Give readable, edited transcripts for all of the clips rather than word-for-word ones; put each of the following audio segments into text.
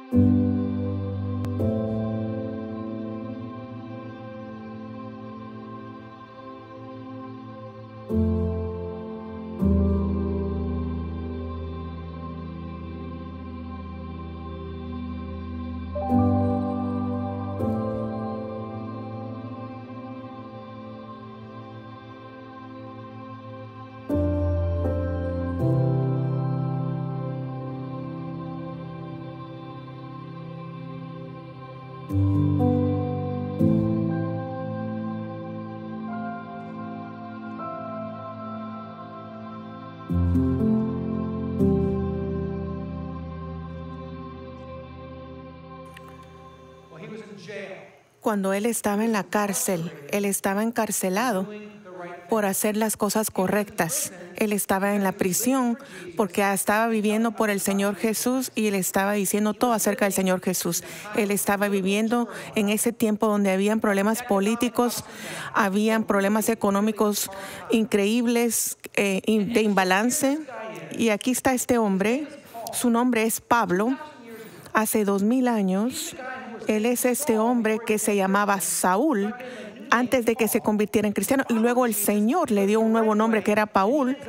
Cuando él estaba en la cárcel, él estaba encarcelado por hacer las cosas correctas. Él estaba en la prisión porque estaba viviendo por el Señor Jesús y él estaba diciendo todo acerca del Señor Jesús. Él estaba viviendo en ese tiempo donde habían problemas políticos, habían problemas económicos increíbles, de imbalance. Y aquí está este hombre, su nombre es Pablo. Hace 2000 años, él es este hombre que se llamaba Saúl antes de que se convirtiera en cristiano. Y luego el Señor le dio un nuevo nombre que era Paul.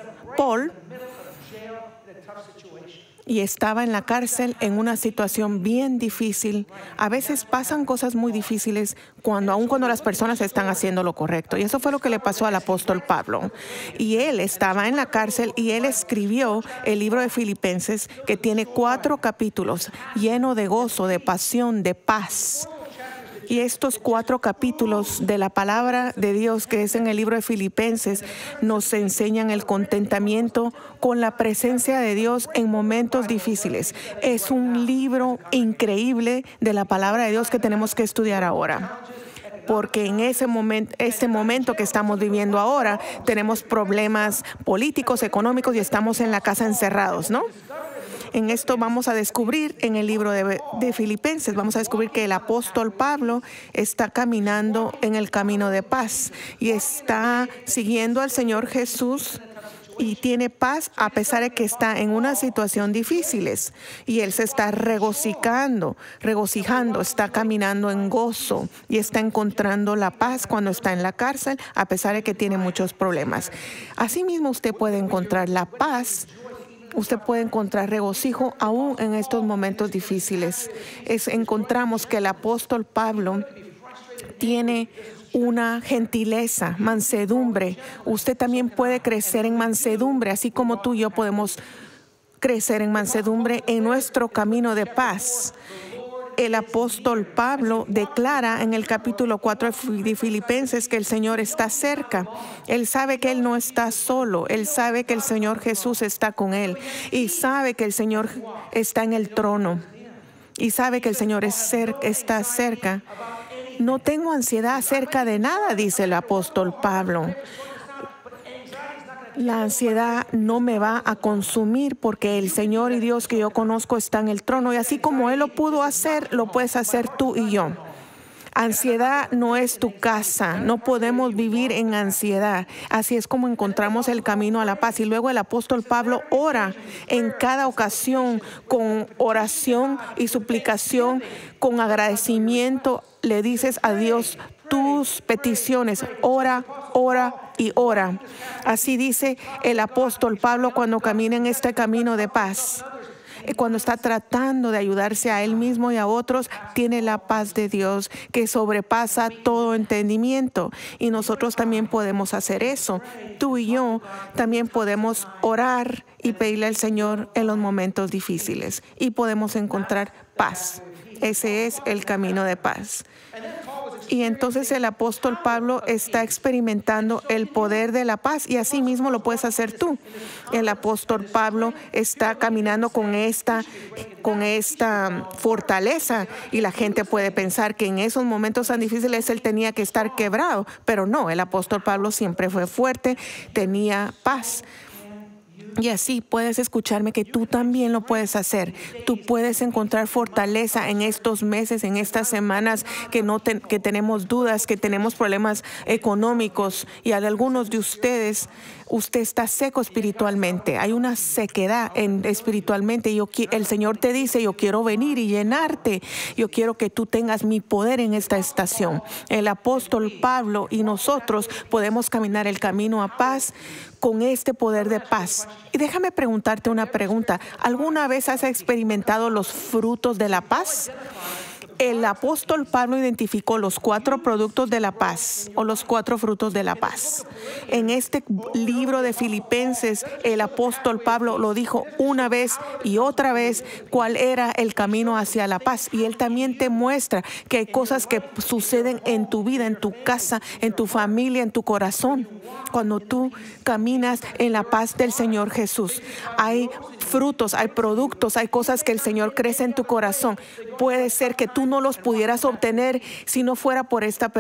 Y estaba en la cárcel en una situación bien difícil. A veces pasan cosas muy difíciles aun cuando las personas están haciendo lo correcto. Y eso fue lo que le pasó al apóstol Pablo. Y él estaba en la cárcel y él escribió el libro de Filipenses, que tiene 4 capítulos lleno de gozo, de pasión, de paz. Y estos 4 capítulos de la palabra de Dios que es en el libro de Filipenses nos enseñan el contentamiento con la presencia de Dios en momentos difíciles. Es un libro increíble de la palabra de Dios que tenemos que estudiar ahora. Porque en este momento que estamos viviendo ahora, tenemos problemas políticos, económicos y estamos en la casa encerrados, ¿no? En esto vamos a descubrir en el libro de Filipenses, vamos a descubrir que el apóstol Pablo está caminando en el camino de paz y está siguiendo al Señor Jesús y tiene paz a pesar de que está en una situación difícil. Y él se está regocijando, está caminando en gozo y está encontrando la paz cuando está en la cárcel a pesar de que tiene muchos problemas. Asimismo, usted puede encontrar la paz. Usted puede encontrar regocijo aún en estos momentos difíciles. Encontramos que el apóstol Pablo tiene una gentileza, mansedumbre. Usted también puede crecer en mansedumbre, así como tú y yo podemos crecer en mansedumbre en nuestro camino de paz. El apóstol Pablo declara en el capítulo 4 de Filipenses que el Señor está cerca. Él sabe que él no está solo. Él sabe que el Señor Jesús está con él. Y sabe que el Señor está en el trono. Y sabe que el Señor está cerca. No tengo ansiedad acerca de nada, dice el apóstol Pablo. La ansiedad no me va a consumir porque el Señor y Dios que yo conozco está en el trono. Y así como Él lo pudo hacer, lo puedes hacer tú y yo. Ansiedad no es tu casa. No podemos vivir en ansiedad. Así es como encontramos el camino a la paz. Y luego el apóstol Pablo ora en cada ocasión con oración y suplicación, con agradecimiento. Le dices a Dios tus peticiones. Ora, ora y ora. Así dice el apóstol Pablo cuando camina en este camino de paz. Cuando está tratando de ayudarse a él mismo y a otros, tiene la paz de Dios que sobrepasa todo entendimiento. Y nosotros también podemos hacer eso. Tú y yo también podemos orar y pedirle al Señor en los momentos difíciles. Y podemos encontrar paz. Ese es el camino de paz. Y entonces el apóstol Pablo está experimentando el poder de la paz y así mismo lo puedes hacer tú. El apóstol Pablo está caminando con esta fortaleza y la gente puede pensar que en esos momentos tan difíciles él tenía que estar quebrado, pero no, el apóstol Pablo siempre fue fuerte, tenía paz. Y así puedes escucharme que tú también lo puedes hacer. Tú puedes encontrar fortaleza en estos meses, en estas semanas que tenemos dudas, que tenemos problemas económicos. Y a algunos de ustedes usted está seco espiritualmente. Hay una sequedad espiritualmente. El Señor te dice, yo quiero venir y llenarte. Yo quiero que tú tengas mi poder en esta estación. El apóstol Pablo y nosotros podemos caminar el camino a paz con este poder de paz. Y déjame preguntarte una pregunta. ¿Alguna vez has experimentado los frutos de la paz? El apóstol Pablo identificó los 4 productos de la paz o los 4 frutos de la paz. En este libro de Filipenses, el apóstol Pablo lo dijo una vez y otra vez cuál era el camino hacia la paz. Y él también te muestra que hay cosas que suceden en tu vida, en tu casa, en tu familia, en tu corazón. Cuando tú caminas en la paz del Señor Jesús, hay frutos, hay productos, hay cosas que el Señor crece en tu corazón. Puede ser que tú no los pudieras obtener si no fuera por esta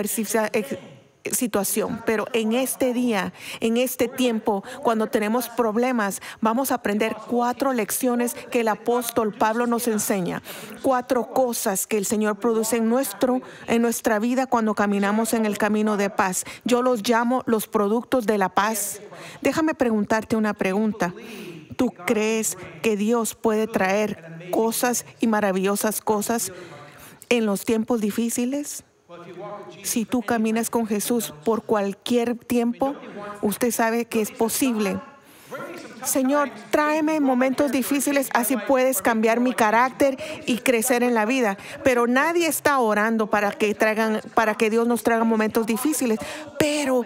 situación, pero en este día, en este tiempo, cuando tenemos problemas, vamos a aprender 4 lecciones que el apóstol Pablo nos enseña. 4 cosas que el Señor produce en nuestra vida cuando caminamos en el camino de paz. Yo los llamo los productos de la paz. Déjame preguntarte una pregunta. ¿Tú crees que Dios puede traer cosas y maravillosas cosas en los tiempos difíciles? Si tú caminas con Jesús por cualquier tiempo, usted sabe que es posible. Señor, tráeme momentos difíciles, así puedes cambiar mi carácter y crecer en la vida. Pero nadie está orando para que Dios nos traiga momentos difíciles. Pero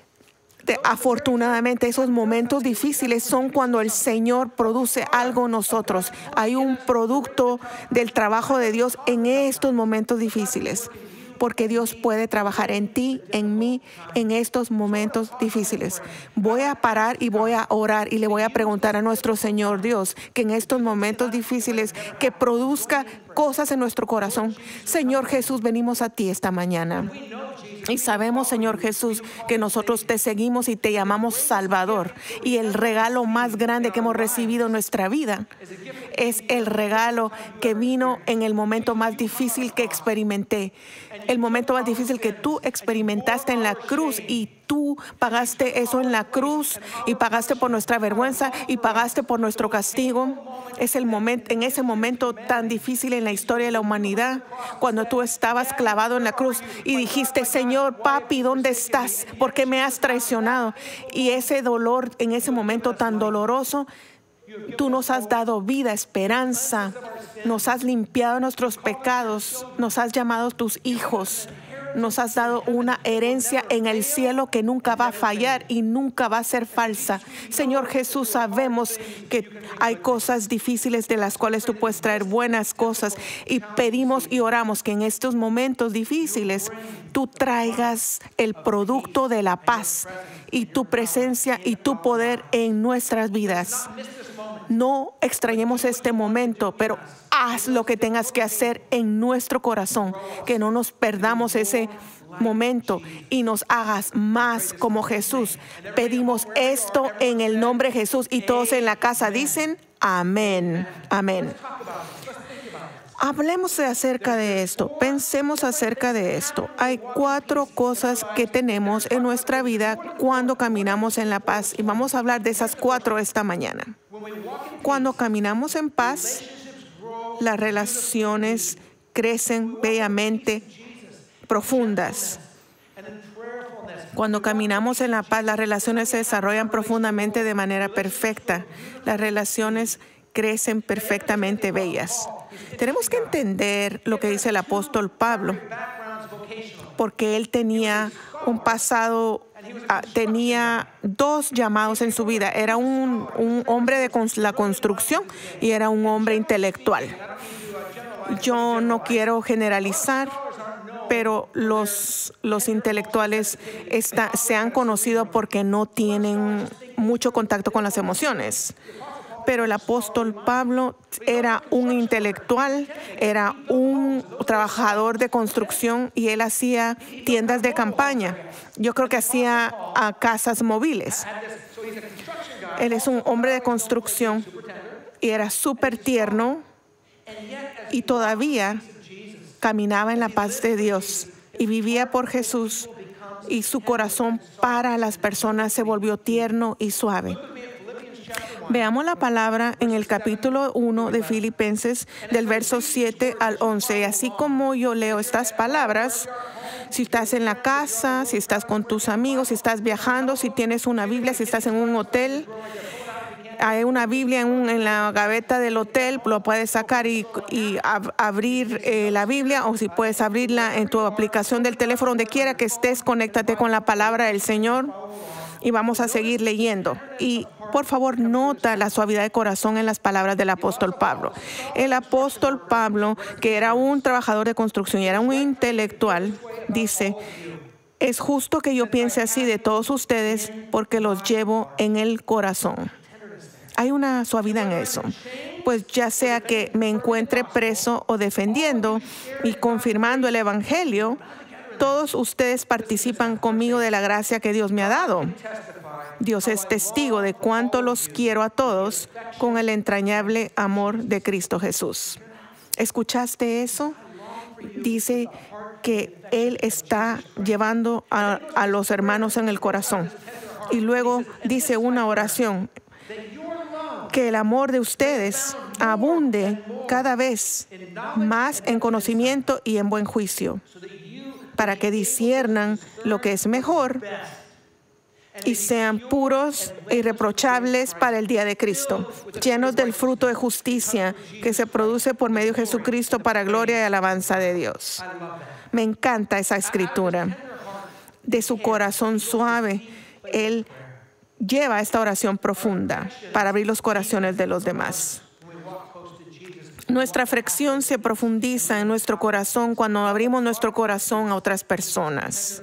afortunadamente, esos momentos difíciles son cuando el Señor produce algo en nosotros. Hay un producto del trabajo de Dios en estos momentos difíciles, porque Dios puede trabajar en ti, en mí, en estos momentos difíciles. Voy a parar y voy a orar y le voy a preguntar a nuestro Señor Dios que en estos momentos difíciles que produzca cosas en nuestro corazón. Señor Jesús, venimos a ti esta mañana. Y sabemos, Señor Jesús, que nosotros te seguimos y te llamamos Salvador. Y el regalo más grande que hemos recibido en nuestra vida es el regalo que vino en el momento más difícil que experimenté. El momento más difícil que tú experimentaste en la cruz, y tú pagaste eso en la cruz y pagaste por nuestra vergüenza y pagaste por nuestro castigo. Es el momento, en ese momento tan difícil en la historia de la humanidad, cuando tú estabas clavado en la cruz y dijiste, Señor, papi, ¿dónde estás? ¿Por qué me has traicionado? Y ese dolor, en ese momento tan doloroso, tú nos has dado vida, esperanza, nos has limpiado nuestros pecados, nos has llamado tus hijos. Nos has dado una herencia en el cielo que nunca va a fallar y nunca va a ser falsa. Señor Jesús, sabemos que hay cosas difíciles de las cuales tú puedes traer buenas cosas, y pedimos y oramos que en estos momentos difíciles tú traigas el producto de la paz y tu presencia y tu poder en nuestras vidas. No extrañemos este momento, pero haz lo que tengas que hacer en nuestro corazón, que no nos perdamos ese momento y nos hagas más como Jesús. Pedimos esto en el nombre de Jesús, y todos en la casa dicen amén, amén. Hablemos acerca de esto, pensemos acerca de esto. Hay 4 cosas que tenemos en nuestra vida cuando caminamos en la paz, y vamos a hablar de esas 4 esta mañana. Cuando caminamos en paz, las relaciones crecen bellamente profundas. Cuando caminamos en la paz, las relaciones se desarrollan profundamente de manera perfecta. Las relaciones crecen perfectamente bellas. Tenemos que entender lo que dice el apóstol Pablo, porque él tenía un pasado, tenía 2 llamados en su vida. Era un hombre de la construcción y era un hombre intelectual. Yo no quiero generalizar, pero los intelectuales se han conocido porque no tienen mucho contacto con las emociones. Pero el apóstol Pablo era un intelectual, era un trabajador de construcción, y él hacía tiendas de campaña. Yo creo que hacía casas móviles. Él es un hombre de construcción y era súper tierno, y todavía caminaba en la paz de Dios y vivía por Jesús. y su corazón para las personas se volvió tierno y suave. Veamos la palabra en el capítulo 1 de Filipenses, del verso 7 al 11. Y así como yo leo estas palabras, si estás en la casa, si estás con tus amigos, si estás viajando, si tienes una Biblia, si estás en un hotel, hay una Biblia en la gaveta del hotel, lo puedes sacar y abrir la Biblia, o si puedes abrirla en tu aplicación del teléfono, donde quiera que estés, conéctate con la palabra del Señor y vamos a seguir leyendo. Y por favor, nota la suavidad de corazón en las palabras del apóstol Pablo. El apóstol Pablo, que era un trabajador de construcción y era un intelectual, dice: es justo que yo piense así de todos ustedes porque los llevo en el corazón. Hay una suavidad en eso. Pues ya sea que me encuentre preso o defendiendo y confirmando el Evangelio, todos ustedes participan conmigo de la gracia que Dios me ha dado. Dios es testigo de cuánto los quiero a todos con el entrañable amor de Cristo Jesús. ¿Escuchaste eso? Dice que Él está llevando a los hermanos en el corazón. Y luego dice una oración: que el amor de ustedes abunde cada vez más en conocimiento y en buen juicio, para que disciernan lo que es mejor y sean puros e irreprochables para el día de Cristo, llenos del fruto de justicia que se produce por medio de Jesucristo para gloria y alabanza de Dios. Me encanta esa escritura. De su corazón suave, Él lleva esta oración profunda para abrir los corazones de los demás. Nuestra afección se profundiza en nuestro corazón cuando abrimos nuestro corazón a otras personas.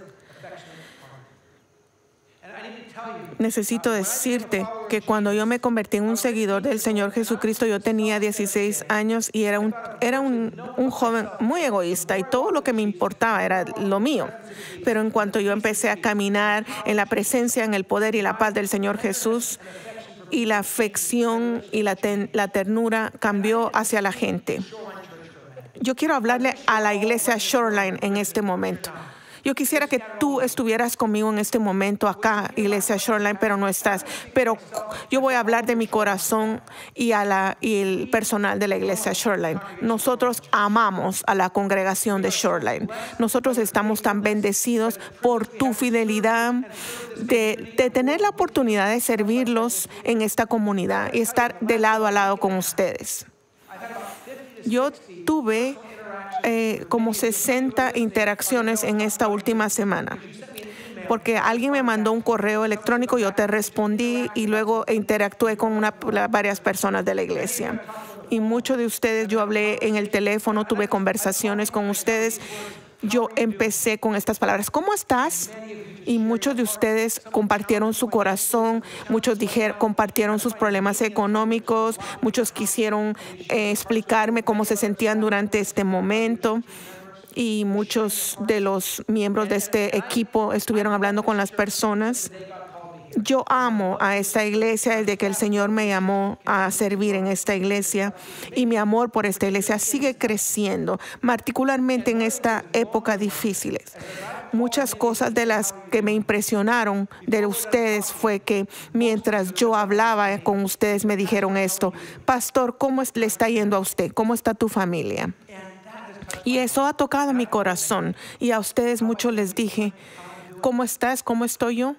Necesito decirte que cuando yo me convertí en un seguidor del Señor Jesucristo, yo tenía 16 años y era un joven muy egoísta y todo lo que me importaba era lo mío. Pero en cuanto yo empecé a caminar en la presencia, en el poder y la paz del Señor Jesús, y la afección y la ternura cambió hacia la gente. Yo quiero hablarle a la iglesia Shoreline en este momento. Yo quisiera que tú estuvieras conmigo en este momento acá, iglesia Shoreline, pero no estás. Pero yo voy a hablar de mi corazón y el personal de la iglesia Shoreline. Nosotros amamos a la congregación de Shoreline. Nosotros estamos tan bendecidos por tu fidelidad de tener la oportunidad de servirlos en esta comunidad y estar de lado a lado con ustedes. Yo tuve como 60 interacciones en esta última semana, porque alguien me mandó un correo electrónico, yo te respondí y luego interactué con varias personas de la iglesia. Y muchos de ustedes, yo hablé en el teléfono, tuve conversaciones con ustedes. Yo empecé con estas palabras: ¿cómo estás? Y muchos de ustedes compartieron su corazón, muchos compartieron sus problemas económicos, muchos quisieron explicarme cómo se sentían durante este momento. Y muchos de los miembros de este equipo estuvieron hablando con las personas. Yo amo a esta iglesia desde que el Señor me llamó a servir en esta iglesia, y mi amor por esta iglesia sigue creciendo, particularmente en esta época difícil. Muchas cosas de las que me impresionaron de ustedes fue que mientras yo hablaba con ustedes me dijeron esto: pastor, ¿cómo le está yendo a usted? ¿Cómo está tu familia? Y eso ha tocado mi corazón, y a ustedes muchos les dije: ¿cómo estás? ¿Cómo estoy yo?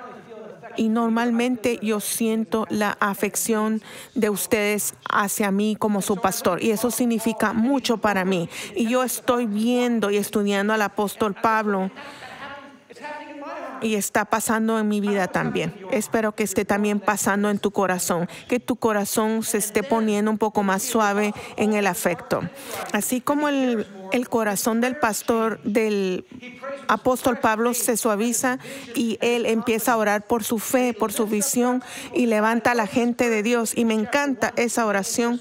Y normalmente yo siento la afección de ustedes hacia mí como su pastor. Y eso significa mucho para mí. Y yo estoy viendo y estudiando al apóstol Pablo. Y está pasando en mi vida también. Espero que esté también pasando en tu corazón. Que tu corazón se esté poniendo un poco más suave en el afecto. Así como el corazón del pastor, del apóstol Pablo, se suaviza y él empieza a orar por su fe, por su visión, y levanta a la gente de Dios. Y me encanta esa oración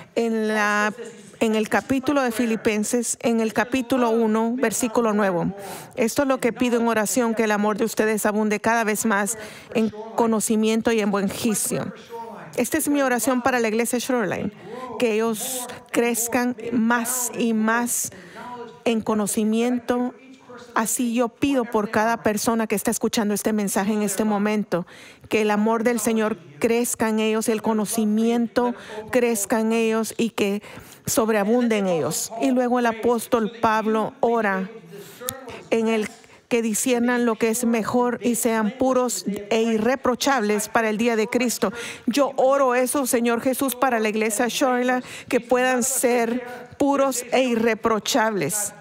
en el capítulo de Filipenses, en el capítulo 1, versículo 9. Esto es lo que pido en oración: que el amor de ustedes abunde cada vez más en conocimiento y en buen juicio. Esta es mi oración para la iglesia Shoreline: que ellos crezcan más y más en conocimiento Así yo pido por cada persona que está escuchando este mensaje en este momento, que el amor del Señor crezca en ellos, el conocimiento crezca en ellos y que sobreabunde en ellos. Y luego el apóstol Pablo ora en el que disciernan lo que es mejor y sean puros e irreprochables para el día de Cristo. Yo oro eso, Señor Jesús, para la iglesia Shoreline, que puedan ser puros e irreprochables.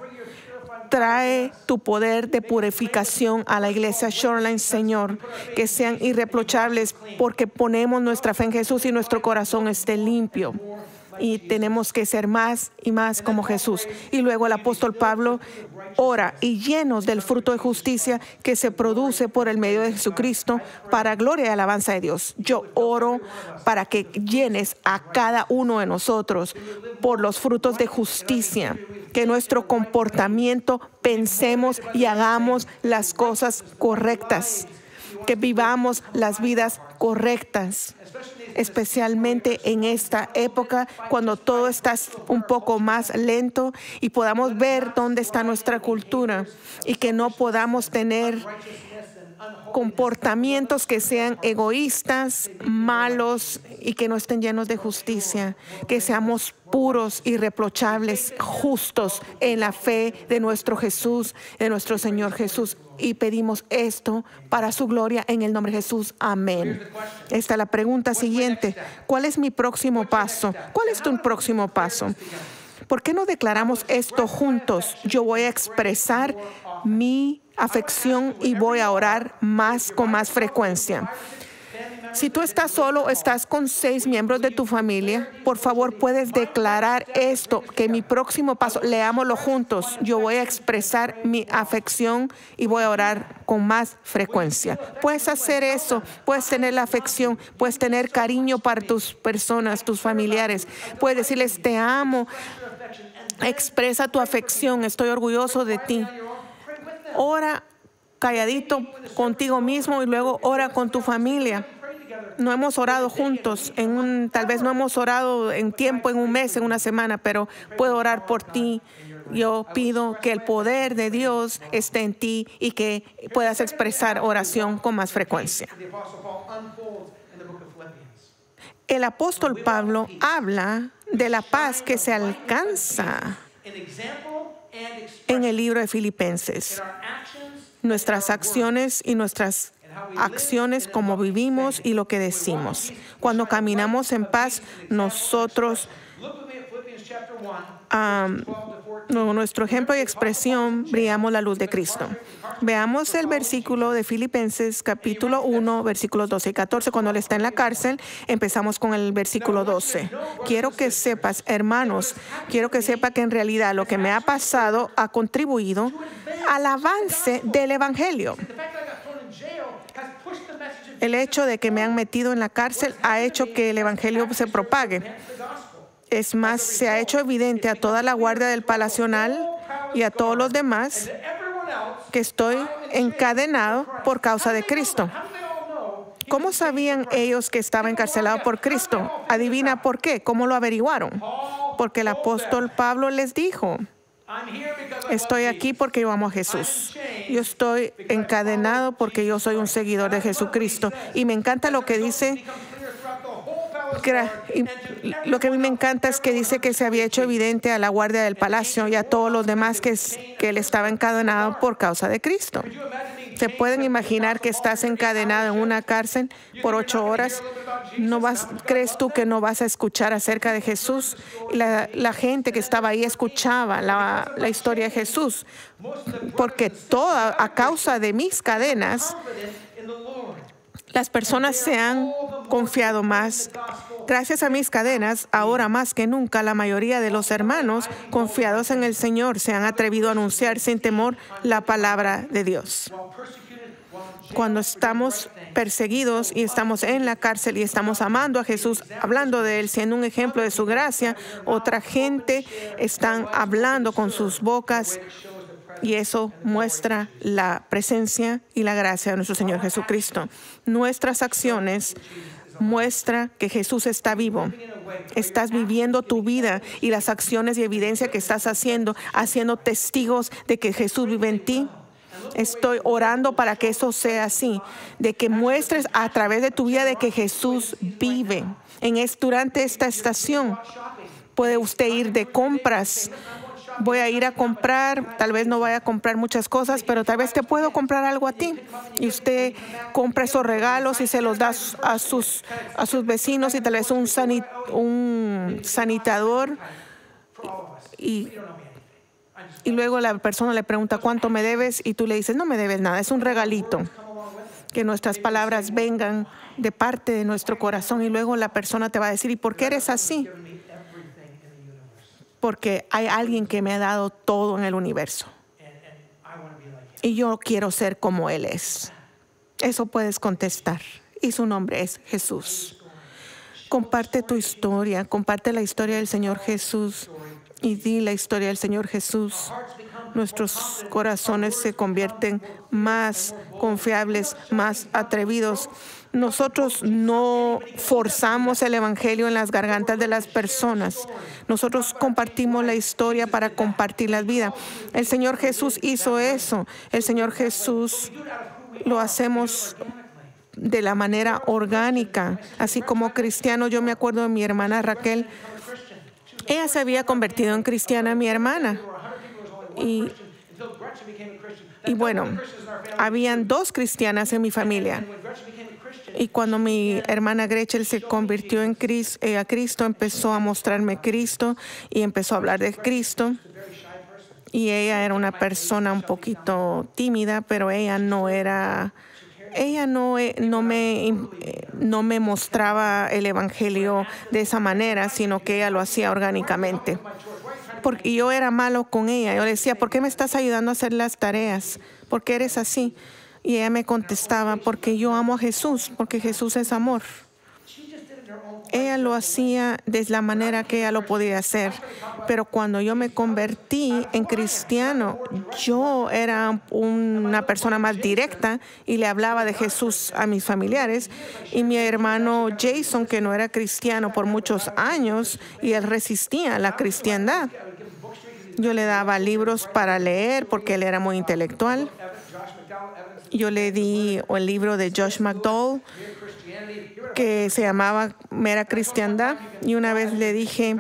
Trae tu poder de purificación a la iglesia Shoreline, Señor, que sean irreprochables porque ponemos nuestra fe en Jesús y nuestro corazón esté limpio. Y tenemos que ser más y más como Jesús. Y luego el apóstol Pablo ora y llenos del fruto de justicia que se produce por el medio de Jesucristo para gloria y alabanza de Dios. Yo oro para que llenes a cada uno de nosotros por los frutos de justicia, que nuestro comportamiento pensemos y hagamos las cosas correctas, que vivamos las vidas correctas. Especialmente en esta época cuando todo está un poco más lento y podamos ver dónde está nuestra cultura y que no podamos tener comportamientos que sean egoístas, malos y que no estén llenos de justicia, que seamos puros, irreprochables, justos en la fe de nuestro Jesús, de nuestro Señor Jesús. Y pedimos esto para su gloria en el nombre de Jesús. Amén. Esta es la pregunta siguiente. ¿Cuál es mi próximo paso? ¿Cuál es tu próximo paso? ¿Por qué no declaramos esto juntos? Yo voy a expresar mi afección y voy a orar con más frecuencia. Si tú estás solo o estás con 6 miembros de tu familia, por favor puedes declarar esto, que mi próximo paso, leámoslo juntos, yo voy a expresar mi afección y voy a orar con más frecuencia. Puedes hacer eso, puedes tener la afección, puedes tener cariño para tus personas, tus familiares, puedes decirles te amo, expresa tu afección, estoy orgulloso de ti. Ora calladito contigo mismo y luego ora con tu familia. No hemos orado juntos, tal vez no hemos orado en tiempo, en un mes, en una semana, pero puedo orar por ti. Yo pido que el poder de Dios esté en ti y que puedas expresar oración con más frecuencia. El apóstol Pablo habla de la paz que se alcanza en el libro de Filipenses. Nuestras acciones y nuestras acciones, como vivimos y lo que decimos. Cuando caminamos en paz, nosotros, nuestro ejemplo y expresión, brillamos la luz de Cristo. Veamos el versículo de Filipenses, capítulo 1, versículos 12 y 14. Cuando él está en la cárcel, empezamos con el versículo 12. Quiero que sepas, hermanos, quiero que sepa que en realidad lo que me ha pasado ha contribuido al avance del Evangelio. El hecho de que me han metido en la cárcel ha hecho que el Evangelio se propague. Es más, se ha hecho evidente a toda la guardia del Palacional y a todos los demás que estoy encadenado por causa de Cristo. ¿Cómo sabían ellos que estaba encarcelado por Cristo? Adivina por qué. ¿Cómo lo averiguaron? Porque el apóstol Pablo les dijo: estoy aquí porque yo amo a Jesús. Yo estoy encadenado porque yo soy un seguidor de Jesucristo. Y me encanta lo que dice. Lo que a mí me encanta es que dice que se había hecho evidente a la guardia del palacio y a todos los demás que él estaba encadenado por causa de Cristo. ¿Se pueden imaginar que estás encadenado en una cárcel por 8 horas? ¿Crees tú que no vas a escuchar acerca de Jesús? La gente que estaba ahí escuchaba la historia de Jesús, porque a causa de mis cadenas, las personas se han confiado más. Gracias a mis cadenas, ahora más que nunca, la mayoría de los hermanos confiados en el Señor se han atrevido a anunciar sin temor la palabra de Dios. Cuando estamos perseguidos y estamos en la cárcel y estamos amando a Jesús, hablando de Él, siendo un ejemplo de su gracia, otra gente están hablando con sus bocas. Y eso muestra la presencia y la gracia de nuestro Señor Jesucristo. Nuestras acciones muestran que Jesús está vivo. Estás viviendo tu vida y las acciones y evidencia que estás haciendo testigos de que Jesús vive en ti. Estoy orando para que eso sea así, de que muestres a través de tu vida de que Jesús vive. Durante esta estación puede usted ir de compras. Voy a ir a comprar, tal vez no vaya a comprar muchas cosas, pero tal vez te puedo comprar algo a ti. Y usted compra esos regalos y se los da a sus vecinos, y tal vez un sanitador. Y luego la persona le pregunta, ¿cuánto me debes? Y tú le dices, no me debes nada, es un regalito. Que nuestras palabras vengan de parte de nuestro corazón, y luego la persona te va a decir, ¿y por qué eres así? Porque hay alguien que me ha dado todo en el universo. Y yo quiero ser como Él es. Eso puedes contestar. Y su nombre es Jesús. Comparte tu historia. Comparte la historia del Señor Jesús. Y di la historia del Señor Jesús. Nuestros corazones se convierten más confiables, más atrevidos. Nosotros no forzamos el evangelio en las gargantas de las personas. Nosotros compartimos la historia para compartir la vida. El Señor Jesús hizo eso. El Señor Jesús lo hacemos de la manera orgánica. Así como cristiano, yo me acuerdo de mi hermana Raquel. Ella se había convertido en cristiana, mi hermana. Y bueno, habían 2 cristianas en mi familia. Y cuando mi hermana Gretchen se convirtió a Cristo, empezó a mostrarme Cristo y empezó a hablar de Cristo. Y ella era una persona un poquito tímida, pero ella no me mostraba el evangelio de esa manera, sino que ella lo hacía orgánicamente. Porque yo era malo con ella. Yo le decía, ¿por qué me estás ayudando a hacer las tareas? ¿Por qué eres así? Y ella me contestaba, porque yo amo a Jesús, porque Jesús es amor. Ella lo hacía de la manera que ella lo podía hacer. Pero cuando yo me convertí en cristiano, yo era una persona más directa y le hablaba de Jesús a mis familiares. Y mi hermano Jason, que no era cristiano por muchos años, y él resistía a la cristiandad. Yo le daba libros para leer porque él era muy intelectual. Yo le di el libro de Josh McDowell que se llamaba Mera Cristiandad, y una vez le dije,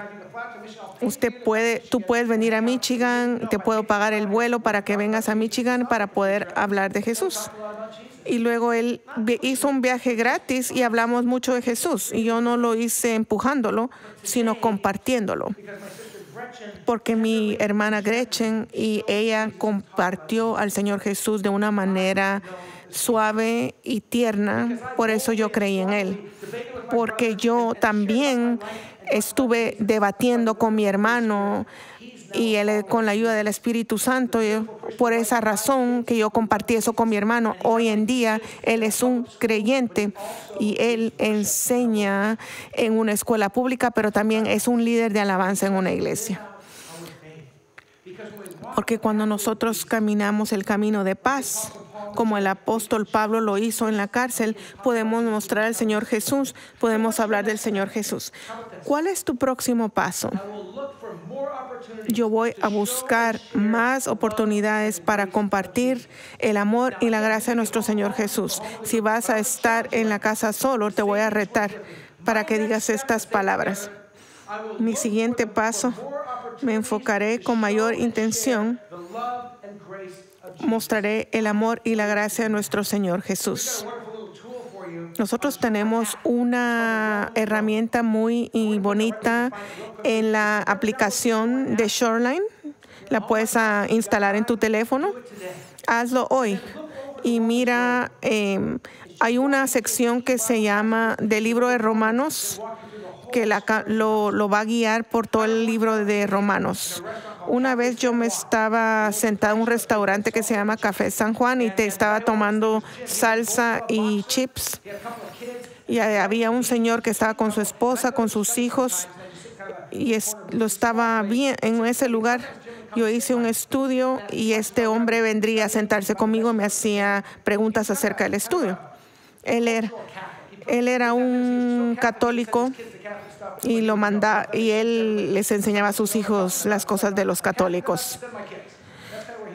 tú puedes venir a Michigan, te puedo pagar el vuelo para que vengas a Michigan para poder hablar de Jesús. Y luego él hizo un viaje gratis y hablamos mucho de Jesús, y yo no lo hice empujándolo, sino compartiéndolo. Porque mi hermana Gretchen y ella compartió al Señor Jesús de una manera suave y tierna. Por eso yo creí en Él. Porque yo también estuve debatiendo con mi hermano y él, con la ayuda del Espíritu Santo, por esa razón que yo compartí eso con mi hermano. Hoy en día él es un creyente y él enseña en una escuela pública, pero también es un líder de alabanza en una iglesia. Porque cuando nosotros caminamos el camino de paz, como el apóstol Pablo lo hizo en la cárcel, podemos mostrar al Señor Jesús, podemos hablar del Señor Jesús. ¿Cuál es tu próximo paso? Yo voy a buscar más oportunidades para compartir el amor y la gracia de nuestro Señor Jesús. Si vas a estar en la casa solo, te voy a retar para que digas estas palabras. Mi siguiente paso, me enfocaré con mayor intención. Mostraré el amor y la gracia de nuestro Señor Jesús. Nosotros tenemos una herramienta muy bonita en la aplicación de Shoreline. La puedes instalar en tu teléfono. Hazlo hoy. Y mira, hay una sección que se llama del libro de Romanos, que lo va a guiar por todo el libro de Romanos. Una vez yo me estaba sentada en un restaurante que se llama Café San Juan y te estaba tomando salsa y chips. Y había un señor que estaba con su esposa, con sus hijos, y lo estaba bien en ese lugar. Yo hice un estudio y este hombre vendría a sentarse conmigo y me hacía preguntas acerca del estudio. Él era un católico y él les enseñaba a sus hijos las cosas de los católicos.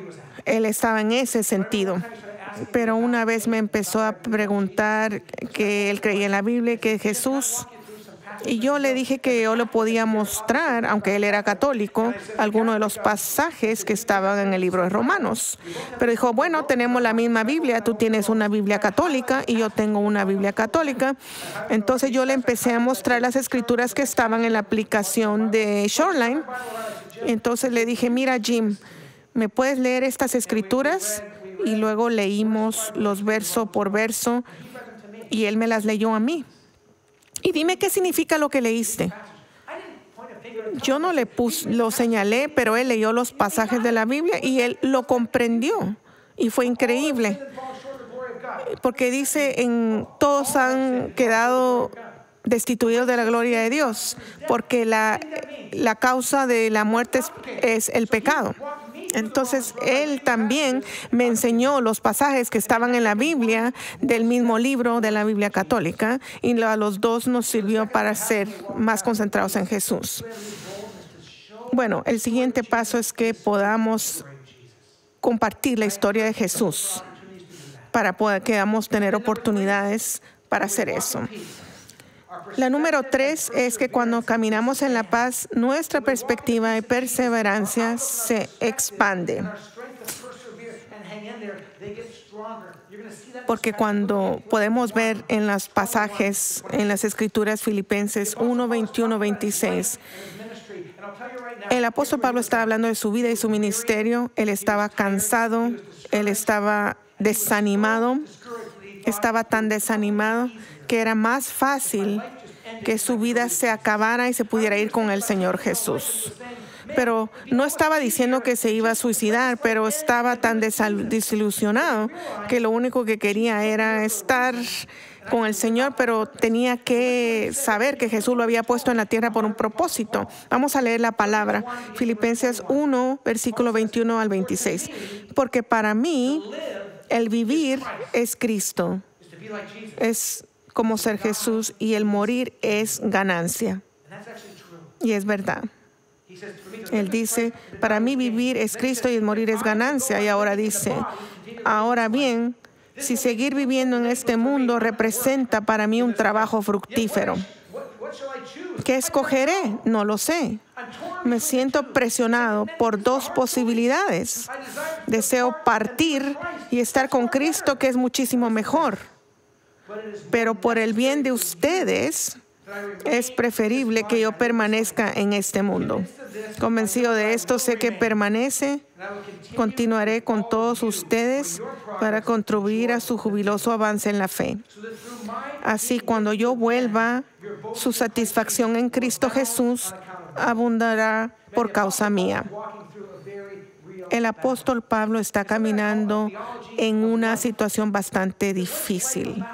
él estaba en ese sentido. Pero una vez me empezó a preguntar que él creía en la Biblia, que Jesús, y yo le dije que yo le podía mostrar, aunque él era católico, algunos de los pasajes que estaban en el libro de Romanos. Pero dijo, bueno, tenemos la misma Biblia, tú tienes una Biblia católica y yo tengo una Biblia católica. Entonces yo le empecé a mostrar las escrituras que estaban en la aplicación de Shoreline. Entonces le dije, mira, Jim, ¿me puedes leer estas escrituras? Y luego leímos los verso por verso y él me las leyó a mí. Y dime qué significa lo que leíste. Yo no lo señalé, pero él leyó los pasajes de la Biblia y él lo comprendió. Y fue increíble. Porque dice, todos han quedado destituidos de la gloria de Dios, porque la causa de la muerte es el pecado. Entonces, él también me enseñó los pasajes que estaban en la Biblia, del mismo libro de la Biblia católica, y a los dos nos sirvió para ser más concentrados en Jesús. Bueno, el siguiente paso es que podamos compartir la historia de Jesús para que podamos tener oportunidades para hacer eso. La número 3 es que cuando caminamos en la paz, nuestra perspectiva de perseverancia se expande. Porque cuando podemos ver en los pasajes, en las Escrituras, Filipenses 1, 21, 26, el apóstol Pablo estaba hablando de su vida y su ministerio. Él estaba cansado, él estaba desanimado, estaba tan desanimado que era más fácil que su vida se acabara y se pudiera ir con el Señor Jesús. Pero no estaba diciendo que se iba a suicidar, pero estaba tan desilusionado que lo único que quería era estar con el Señor, pero tenía que saber que Jesús lo había puesto en la tierra por un propósito. Vamos a leer la palabra. Filipenses 1, versículo 21 al 26. Porque para mí el vivir es Cristo. Es como ser Jesús, y el morir es ganancia. Y es verdad. Él dice, para mí vivir es Cristo y el morir es ganancia. Y ahora dice, ahora bien, si seguir viviendo en este mundo representa para mí un trabajo fructífero, ¿qué escogeré? No lo sé. Me siento presionado por dos posibilidades. Deseo partir y estar con Cristo, que es muchísimo mejor. Pero por el bien de ustedes, es preferible que yo permanezca en este mundo. Convencido de esto, sé que continuaré con todos ustedes para contribuir a su jubiloso avance en la fe. Así, cuando yo vuelva, su satisfacción en Cristo Jesús abundará por causa mía. El apóstol Pablo está caminando en una situación bastante difícil.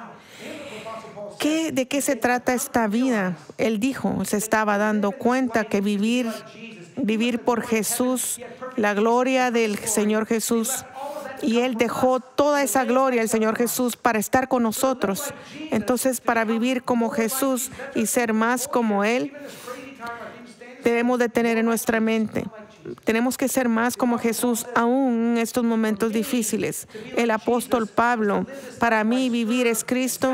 ¿De qué se trata esta vida? Él dijo, se estaba dando cuenta que vivir por Jesús, la gloria del Señor Jesús, y Él dejó toda esa gloria al Señor Jesús para estar con nosotros. Entonces, para vivir como Jesús y ser más como Él, debemos de tener en nuestra mente, tenemos que ser más como Jesús aún en estos momentos difíciles. El apóstol Pablo, para mí vivir es Cristo,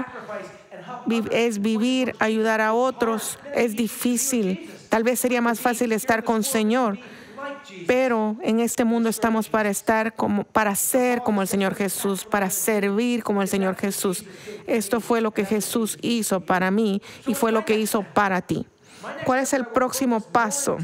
es vivir, ayudar a otros, es difícil. Tal vez sería más fácil estar con el Señor, pero en este mundo estamos para ser como el Señor Jesús, para servir como el Señor Jesús. Esto fue lo que Jesús hizo para mí y fue lo que hizo para ti. ¿Cuál es el próximo paso?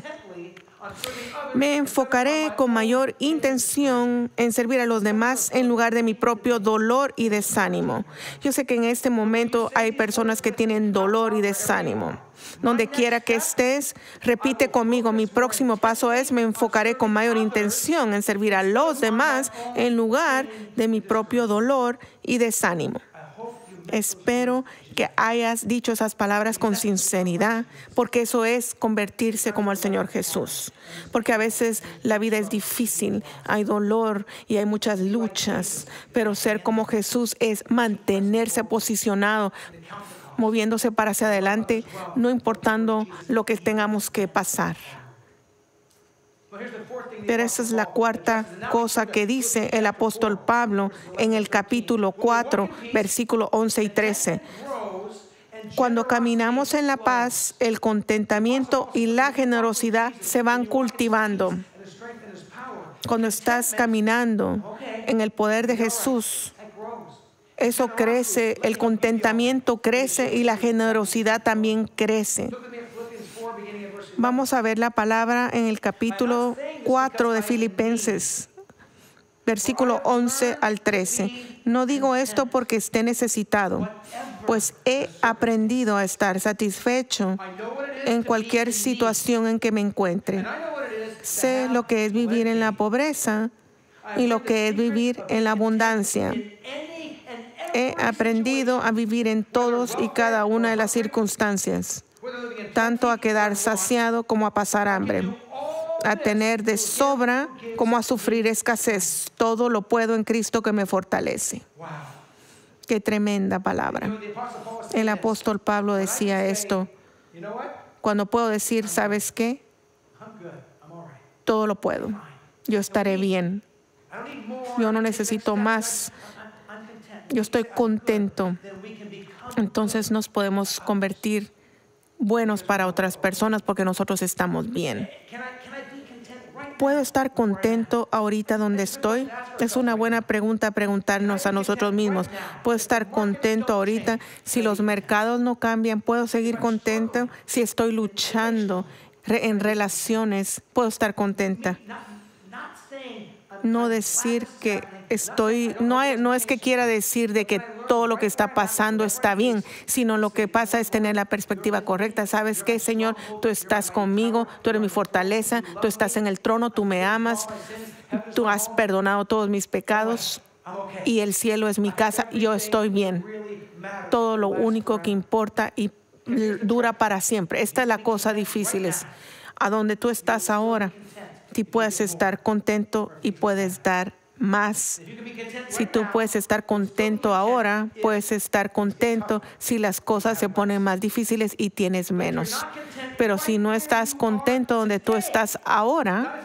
Me enfocaré con mayor intención en servir a los demás en lugar de mi propio dolor y desánimo. Yo sé que en este momento hay personas que tienen dolor y desánimo. Donde quiera que estés, repite conmigo, mi próximo paso es: me enfocaré con mayor intención en servir a los demás en lugar de mi propio dolor y desánimo. Espero que hayas dicho esas palabras con sinceridad, porque eso es convertirse como el Señor Jesús. Porque a veces la vida es difícil, hay dolor y hay muchas luchas, pero ser como Jesús es mantenerse posicionado, moviéndose para hacia adelante, no importando lo que tengamos que pasar. Pero esa es la cuarta cosa que dice el apóstol Pablo en el capítulo 4, versículos 11 y 13. Cuando caminamos en la paz, el contentamiento y la generosidad se van cultivando. Cuando estás caminando en el poder de Jesús, eso crece, el contentamiento crece y la generosidad también crece. Vamos a ver la palabra en el capítulo 4 de Filipenses, versículo 11 al 13. No digo esto porque esté necesitado, pues he aprendido a estar satisfecho en cualquier situación en que me encuentre. Sé lo que es vivir en la pobreza y lo que es vivir en la abundancia. He aprendido a vivir en todos y cada una de las circunstancias, tanto a quedar saciado como a pasar hambre, a tener de sobra como a sufrir escasez. Todo lo puedo en Cristo que me fortalece. Qué tremenda palabra. El apóstol Pablo decía esto. Cuando puedo decir, ¿sabes qué? Todo lo puedo. Yo estaré bien. Yo no necesito más. Yo estoy contento. Entonces nos podemos convertir buenos para otras personas porque nosotros estamos bien. ¿Puedo estar contento ahorita donde estoy? Es una buena pregunta preguntarnos a nosotros mismos. ¿Puedo estar contento ahorita? Si los mercados no cambian, ¿puedo seguir contento? Si estoy luchando en relaciones, ¿puedo estar contenta? No decir que estoy, no es que quiera decir de que todo lo que está pasando está bien, sino lo que pasa es tener la perspectiva correcta. ¿Sabes qué, Señor? Tú estás conmigo, tú eres mi fortaleza, tú estás en el trono, tú me amas, tú has perdonado todos mis pecados y el cielo es mi casa, yo estoy bien. Todo lo único que importa y dura para siempre. Esta es la cosa difícil, es a donde tú estás ahora. Si puedes estar contento y puedes dar más. Si tú puedes estar contento ahora, puedes estar contento si las cosas se ponen más difíciles y tienes menos. Pero si no estás contento donde tú estás ahora,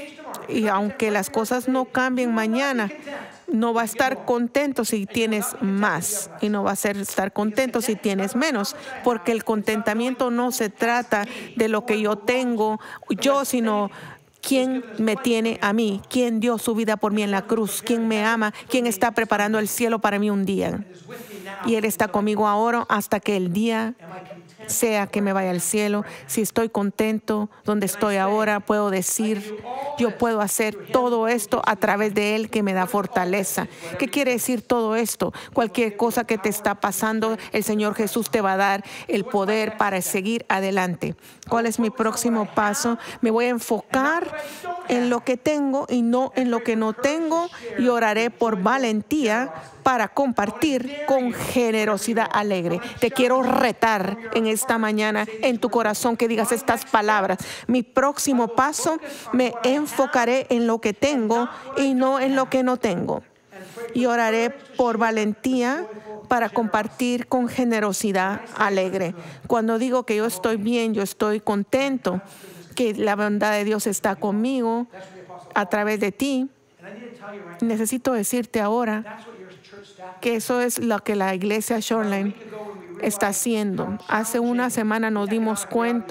y aunque las cosas no cambien mañana, no va a estar contento si tienes más y no va a estar contento si tienes menos, porque el contentamiento no se trata de lo que yo tengo yo, sino ¿quién me tiene a mí? ¿Quién dio su vida por mí en la cruz? ¿Quién me ama? ¿Quién está preparando el cielo para mí un día? Y Él está conmigo ahora hasta que el día sea que me vaya al cielo. Si estoy contento donde estoy ahora, puedo decir, yo puedo hacer todo esto a través de Él que me da fortaleza. ¿Qué quiere decir todo esto? Cualquier cosa que te está pasando, el Señor Jesús te va a dar el poder para seguir adelante. ¿Cuál es mi próximo paso? Me voy a enfocar en lo que tengo y no en lo que no tengo, y oraré por valentía para compartir con generosidad alegre. Te quiero retar en esta mañana en tu corazón que digas estas palabras. Mi próximo paso, me enfocaré en lo que tengo y no en lo que no tengo. Y oraré por valentía para compartir con generosidad alegre. Cuando digo que yo estoy bien, yo estoy contento, que la bondad de Dios está conmigo a través de ti. Necesito decirte ahora que eso es lo que la iglesia Shoreline está haciendo. Hace una semana nos dimos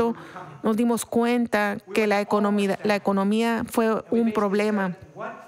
cuenta que la economía fue un problema.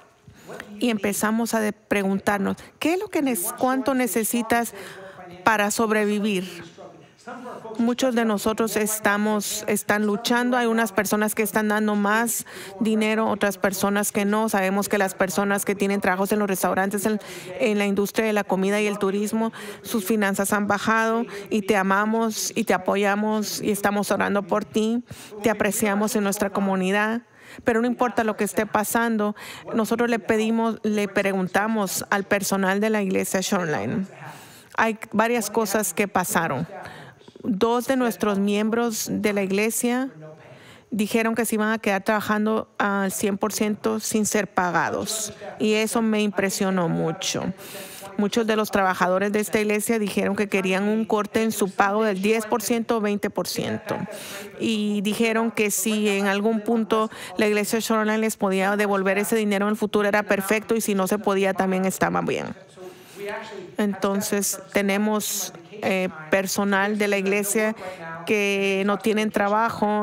Y empezamos a preguntarnos, ¿cuánto necesitas para sobrevivir? Muchos de nosotros están luchando. Hay unas personas que están dando más dinero, otras personas que no. Sabemos que las personas que tienen trabajos en los restaurantes, en la industria de la comida y el turismo, sus finanzas han bajado, y te amamos y te apoyamos y estamos orando por ti. Te apreciamos en nuestra comunidad. Pero no importa lo que esté pasando, nosotros le preguntamos al personal de la iglesia Shoreline. Hay varias cosas que pasaron. 2 de nuestros miembros de la iglesia dijeron que se iban a quedar trabajando al 100% sin ser pagados. Y eso me impresionó mucho. Muchos de los trabajadores de esta iglesia dijeron que querían un corte en su pago del 10% o 20%. Y dijeron que si en algún punto la iglesia Shoreline les podía devolver ese dinero en el futuro era perfecto, y si no se podía también estaba bien. Entonces tenemos personal de la iglesia que no tienen trabajo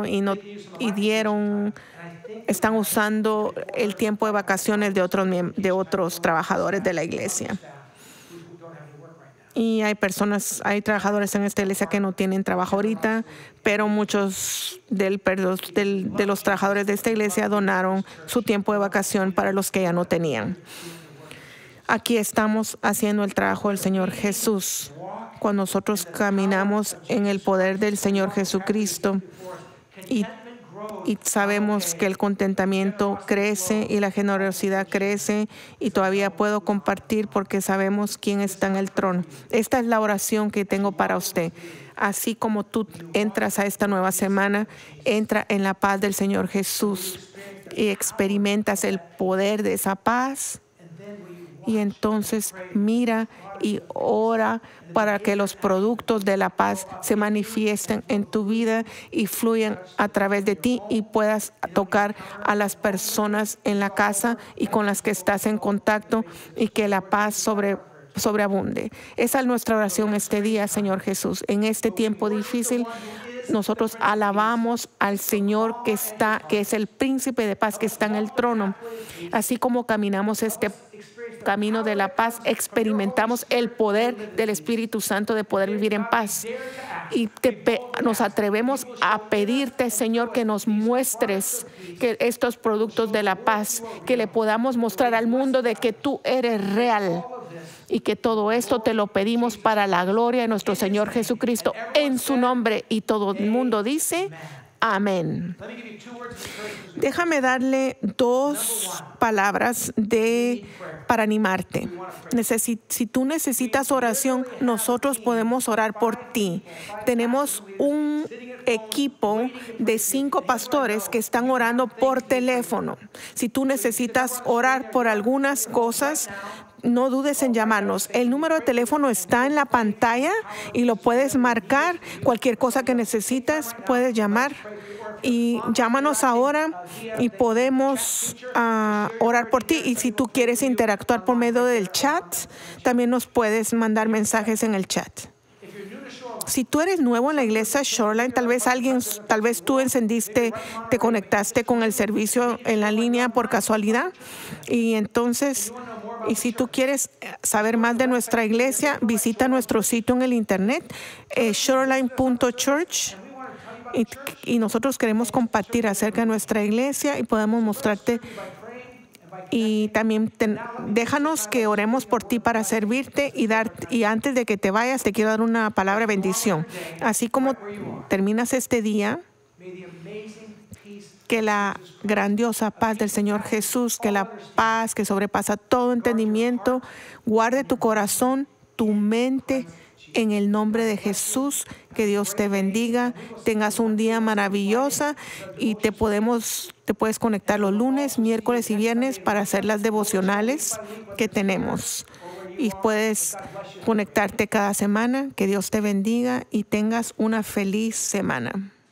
están usando el tiempo de vacaciones de otros trabajadores de la iglesia. Y hay trabajadores en esta iglesia que no tienen trabajo ahorita, pero muchos de los trabajadores de esta iglesia donaron su tiempo de vacación para los que ya no tenían. Aquí estamos haciendo el trabajo del Señor Jesús. Cuando nosotros caminamos en el poder del Señor Jesucristo y sabemos que el contentamiento crece y la generosidad crece, y todavía puedo compartir porque sabemos quién está en el trono. Esta es la oración que tengo para usted. Así como tú entras a esta nueva semana, entra en la paz del Señor Jesús y experimentas el poder de esa paz. Y entonces mira y ora para que los productos de la paz se manifiesten en tu vida y fluyan a través de ti, y puedas tocar a las personas en la casa y con las que estás en contacto, y que la paz sobreabunde. Esa es nuestra oración este día, Señor Jesús. En este tiempo difícil, nosotros alabamos al Señor que es el príncipe de paz, que está en el trono. Así como caminamos este camino de la paz, experimentamos el poder del Espíritu Santo de poder vivir en paz. Y nos atrevemos a pedirte, Señor, que nos muestres que estos productos de la paz, que le podamos mostrar al mundo de que tú eres real. Y que todo esto te lo pedimos para la gloria de nuestro Señor Jesucristo, en su nombre. Y todo el mundo dice amén. Déjame darle 2 palabras para animarte. Si tú necesitas oración, nosotros podemos orar por ti. Tenemos un equipo de 5 pastores que están orando por teléfono. Si tú necesitas orar por algunas cosas, no dudes en llamarnos. El número de teléfono está en la pantalla y lo puedes marcar. Cualquier cosa que necesitas, puedes llamar. Y llámanos ahora y podemos orar por ti. Y si tú quieres interactuar por medio del chat, también nos puedes mandar mensajes en el chat. Si tú eres nuevo en la iglesia Shoreline, tal vez tú te conectaste con el servicio en la línea por casualidad. Y si tú quieres saber más de nuestra iglesia, visita nuestro sitio en el internet, shoreline.church. Y nosotros queremos compartir acerca de nuestra iglesia y podemos mostrarte. Y también déjanos que oremos por ti para servirte y antes de que te vayas te quiero dar una palabra de bendición. Así como terminas este día, que la grandiosa paz del Señor Jesús, que la paz que sobrepasa todo entendimiento, guarde tu corazón, tu mente, en el nombre de Jesús. Que Dios te bendiga, tengas un día maravilloso, y te puedes conectar los lunes, miércoles y viernes para hacer las devocionales que tenemos. Y puedes conectarte cada semana. Que Dios te bendiga y tengas una feliz semana.